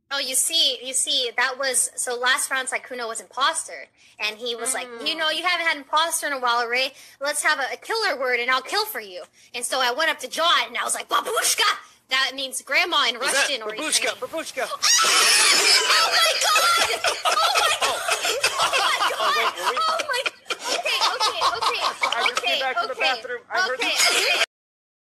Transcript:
Oh, you see, that was so last round. Sykkuno was imposter, and he was like, you know, you haven't had imposter in a while, Ray. Let's have a killer word, and I'll kill for you. And so I went up to John, and I was like, Babushka. That means grandma in Russian or Babushka, Ukrainian. Babushka. Oh my god! Oh my